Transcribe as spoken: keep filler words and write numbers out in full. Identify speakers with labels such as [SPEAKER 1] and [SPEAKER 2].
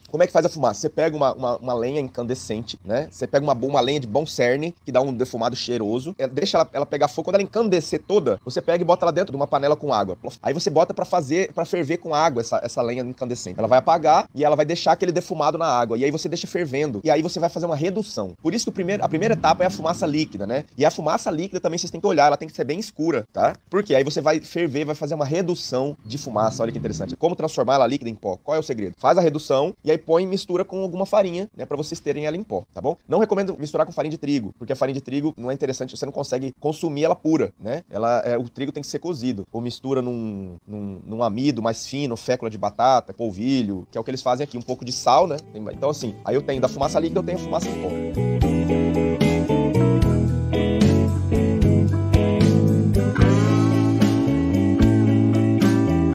[SPEAKER 1] Como é que faz a fumaça? Você pega uma, uma, uma lenha incandescente, né? Você pega uma, uma lenha de bom cerne, que dá um defumado cheiroso, é, deixa ela, ela pegar fogo. Quando ela encandecer toda, você pega e bota ela dentro de uma panela com água. Aí você bota pra fazer, para ferver com água essa, essa lenha incandescente. Ela vai apagar e ela vai deixar aquele defumado na água. E aí você deixa fervendo. E aí você vai fazer uma redução. Por isso que o primeiro, a primeira etapa é a fumaça líquida, né? E a fumaça líquida também vocês têm que olhar, ela tem que ser bem escura, tá? Porque aí você vai ferver, vai fazer uma redução de fumaça. Olha que interessante. Como transformar ela líquida em pó? Qual é o segredo? Faz a redução e aí põe e mistura com alguma farinha, né? Pra vocês terem ela em pó, tá bom? Não recomendo misturar com farinha de trigo, porque a farinha de trigo não é interessante, você não consegue consumir ela pura, né? Ela, é, o trigo tem que ser cozido. Ou mistura num, num, num amido mais fino, fécula de batata, polvilho, que é o que eles fazem aqui. Um pouco de sal, né? Então assim, aí eu tenho da fumaça líquida, eu tenho a fumaça em pó.